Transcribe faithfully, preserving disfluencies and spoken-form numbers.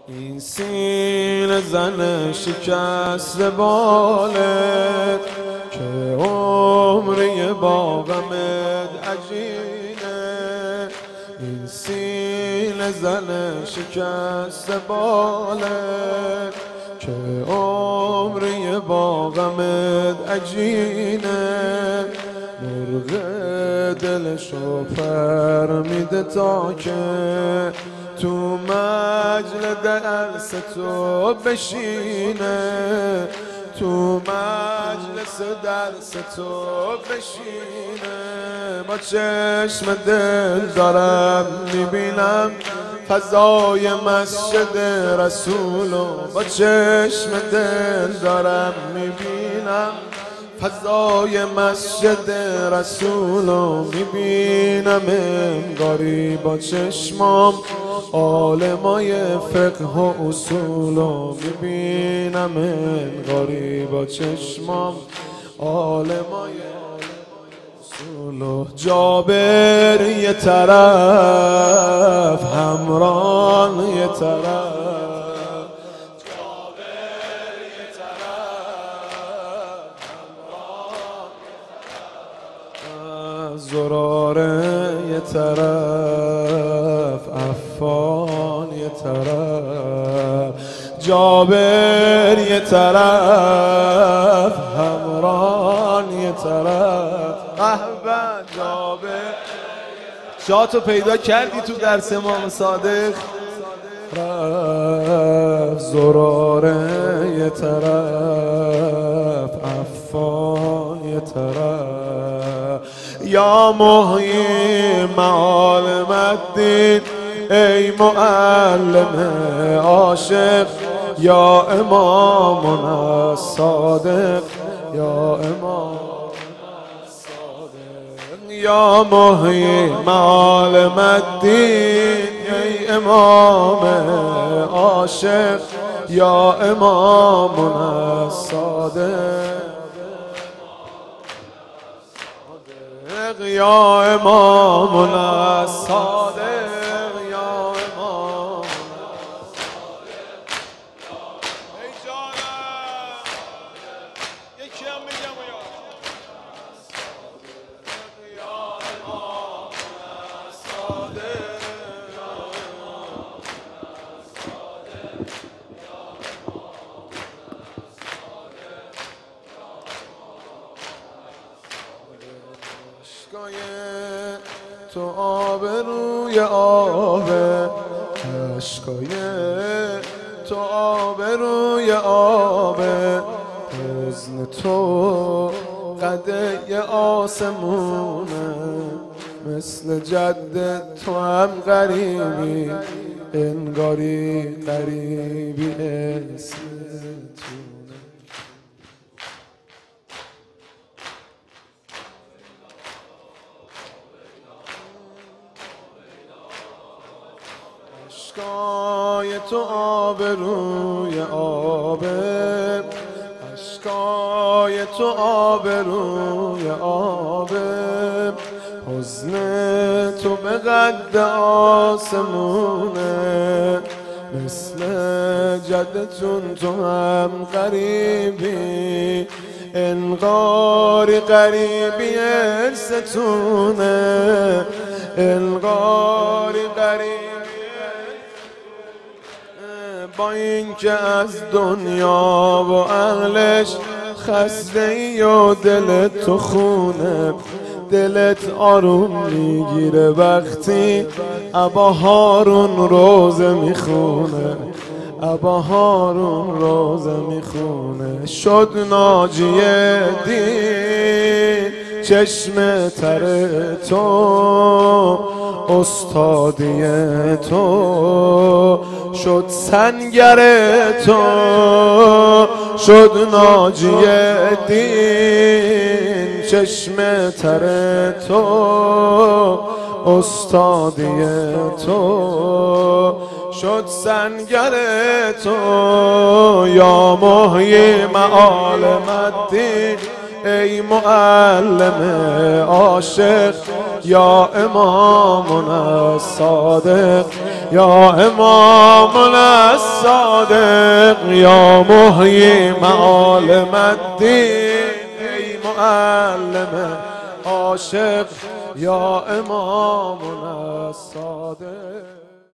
این سینه زن شکست بالت که عمری با غمت عجینه. این سینه زن شکست بالت که عمری با غمت عجینه. مرغ دلشو پر میده تا که تو مجل درس تو بشینه، تو مجلس درس تو بشینه. با چشم دل دارم میبینم فضای مسجد رسولو، با چشم دل دارم میبینم فضای مسجد رسولو. میبینم انگاری با چشمام عالمای فقه و اصولو، میبینم انگاری با چشمام عالمای اصولو. جابر یه طرف، همران یه طرف، زراره یه طرف، عفان یه طرف، جابر یه طرف، همران یه طرف. احبه جابر جاتو پیدا کردی تو درس امام صادق. رفت زراره یه طرف، عفان یه طرف. یا محیی معالم الدین ای معلم عاشق، یا امامنا صادق، یا امام صادق. یا محیی معالم الدین ای امام عاشق، یا امامنا صادق، یا امامنا صادق، یا امامنا صادق. ای جانم یکی هم میگم یا امامنا صادق، یا امامنا صادق، یا امامنا صادق. تو آب روی آبه، اشکای تو آب روی آبه، حزن تو قده آسمونه، مثل جد تو هم غریبی، انگاری غریبی اسم تونه. اشکای تو آب روی آبه، اشکای تو آب روی آبه، حزن تو به قد آسمونه، مثل جدتون تو هم غریبی، انگاری غریبی ارستونه، انگاری غریبی. با این که از دنیا و اهلش خسته ای و دلت تو خونه، دلت آروم میگیره وقتی ابا هارون روزه میخونه، ابا هارون روزه میخونه. شد ناجی دین چشم تر تو، استادی تو شد سنگر تو، شد ناجی دین چشم تر تو، استادی تو شد سنگر تو. یا محیی معالم الدین ای معلم عاشق، یا امامنا صادق، یا امامنا الصادق یا محیی معالم الدین ای معلم عاشق یا امامنا الصادق.